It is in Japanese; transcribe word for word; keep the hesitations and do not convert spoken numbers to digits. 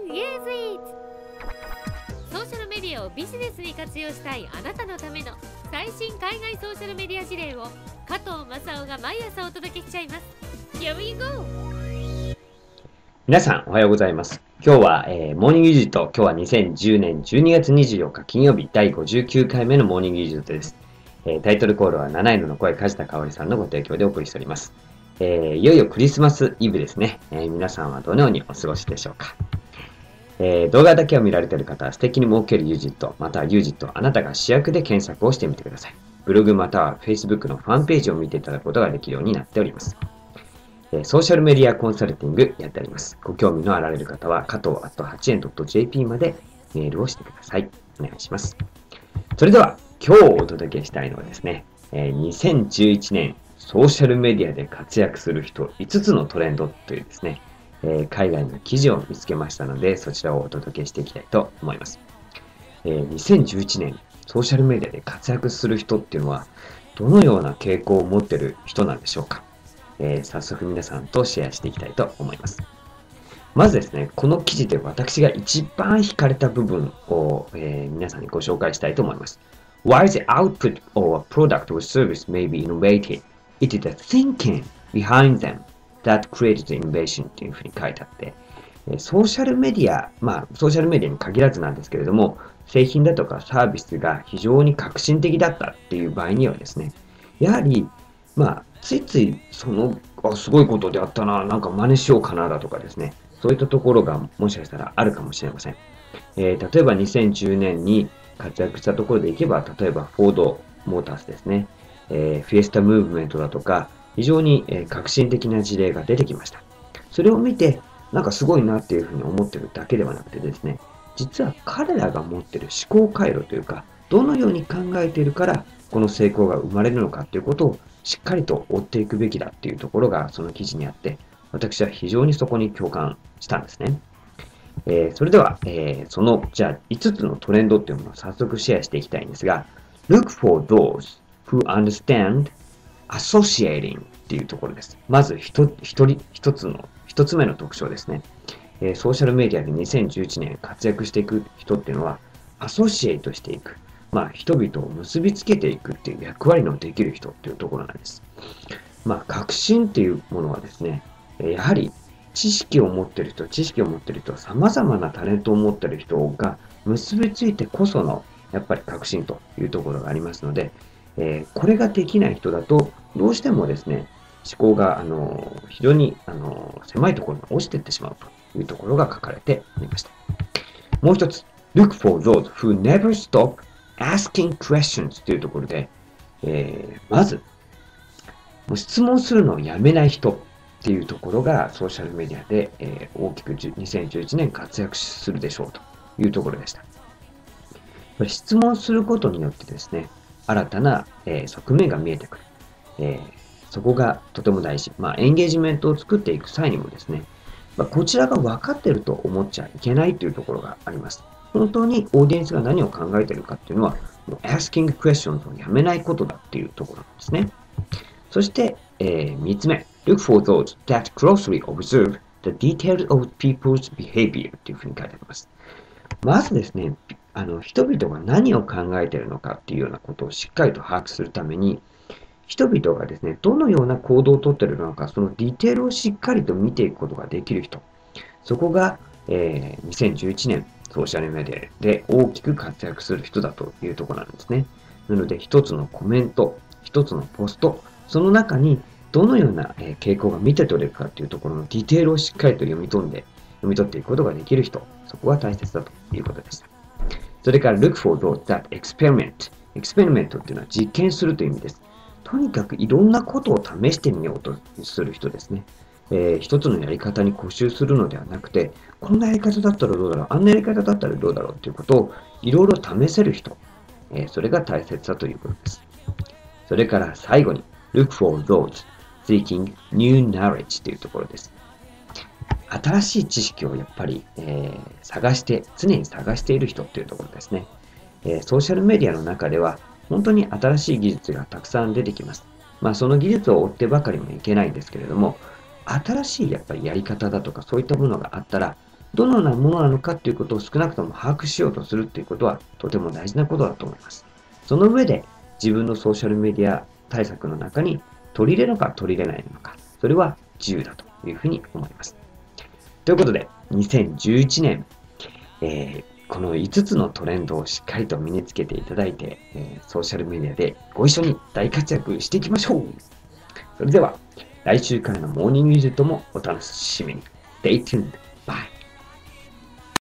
Use it! ソーシャルメディアをビジネスに活用したいあなたのための最新海外ソーシャルメディア事例を加藤正夫が毎朝お届けしちゃいます。 Here we go! 皆さんおはようございます。今日は、えー、モーニングユージット。今日はにせんじゅうねんじゅうにがつにじゅうよっか金曜日だいごじゅうきゅうかいめのモーニングユージットです。えー、タイトルコールは七色の声梶田香織さんのご提供でお送りしております。えー、いよいよクリスマスイブですね。えー、皆さんはどのようにお過ごしでしょうか。えー、動画だけを見られている方は素敵に儲けるユージット、またはユージットあなたが主役で検索をしてみてください。ブログまたは Facebook のファンページを見ていただくことができるようになっております。えー、ソーシャルメディアコンサルティングやっております。ご興味のあられる方は加藤 アットはちえん ドット ジェーピー までメールをしてください。お願いします。それでは今日お届けしたいのはですね、えー、にせんじゅういちねんソーシャルメディアで活躍する人いつつのトレンドというですね、えー、海外の記事を見つけましたので、そちらをお届けしていきたいと思います。えー、にせんじゅういちねんソーシャルメディアで活躍する人っていうのはどのような傾向を持っている人なんでしょうか。えー、早速皆さんとシェアしていきたいと思います。まずですね、この記事で私が一番惹かれた部分を、えー、皆さんにご紹介したいと思います。While the output of a product or service may be innovative, it is the thinking behind them that creates the innovation というふうに書いてあって、ソーシャルメディア、まあ、ソーシャルメディアに限らずなんですけれども、製品だとかサービスが非常に革新的だったっていう場合にはですね、やはり、まあ、ついつい、その、あ、すごいことであったな、なんか真似しようかなだとかですね、そういったところがもしかしたらあるかもしれません。えー、例えばにせんじゅうねんに活躍したところでいけば、例えばフォードモータースですね、えー、フィエスタムーブメントだとか、非常に、えー、革新的な事例が出てきました。それを見て、なんかすごいなっていうふうに思ってるだけではなくてですね、実は彼らが持っている思考回路というか、どのように考えているから、この成功が生まれるのかということをしっかりと追っていくべきだっていうところがその記事にあって、私は非常にそこに共感したんですね。えー、それでは、えー、その、じゃあいつつのトレンドっていうものを早速シェアしていきたいんですが、Look for those who understand associating っていうところです。まず一人一つの、一つ目の特徴ですね。えー、ソーシャルメディアでにせんじゅういちねん活躍していく人っていうのは、アソシエイトしていく。まあ、人々を結びつけていくっていう役割のできる人っていうところなんです。まあ、革新っていうものはですね、やはり知識を持っている人、知識を持っている人、様々なタレントを持っている人が結びついてこその、やっぱり革新というところがありますので、えー、これができない人だと、どうしてもですね、思考が、あの、非常に、あの、狭いところに落ちていってしまうというところが書かれておりました。もう一つ、Look for those who never stop asking questions というところで、えー、まず、もう質問するのをやめない人っていうところがソーシャルメディアで、えー、大きくにせんじゅういちねん活躍するでしょうというところでした。質問することによってですね、新たな、えー、側面が見えてくる、えー。そこがとても大事。まあ、エンゲージメントを作っていく際にもですね、まあ、こちらが分かっていると思っちゃいけないというところがあります。本当にオーディエンスが何を考えているかっていうのは、もう asking questions をやめないことだっていうところなんですね。そして、えー、みっつめ、look for those that closely observe the details of people's behavior というふうに書いてあります。まずですね、あの人々が何を考えているのかっていうようなことをしっかりと把握するために、人々がですね、どのような行動をとっているのか、そのディテールをしっかりと見ていくことができる人。そこが、えー、にせんじゅういちねんソーシャルメディアで大きく活躍する人だというところなんですね。なので、一つのコメント、一つのポスト、その中にどのような傾向が見て取れるかというところのディテールをしっかりと読み取んで、読み取っていくことができる人、そこが大切だということでした。それから、look for those that experiment。エクスペリメントっていうのは実験するという意味です。とにかくいろんなことを試してみようとする人ですね。えー、一つのやり方に固執するのではなくて、こんなやり方だったらどうだろう、あんなやり方だったらどうだろうということをいろいろ試せる人、えー、それが大切だということです。それから最後に、look for those seeking new knowledge というところです。新しい知識をやっぱり、えー、探して、常に探している人というところですね。えー、ソーシャルメディアの中では、本当に新しい技術がたくさん出てきます。まあ、その技術を追ってばかりもいけないんですけれども、新しいやっぱりやり方だとかそういったものがあったら、 どのようなものなのかということを少なくとも把握しようとするということはとても大事なことだと思います。その上で自分のソーシャルメディア対策の中に取り入れるのか取り入れないのか、それは自由だというふうに思います。ということで、にせんじゅういちねん、えーこのいつつのトレンドをしっかりと身につけていただいて、えーソーシャルメディアでご一緒に大活躍していきましょう。それでは、来週からのモーニングユージェットもお楽しみに。Stay tuned!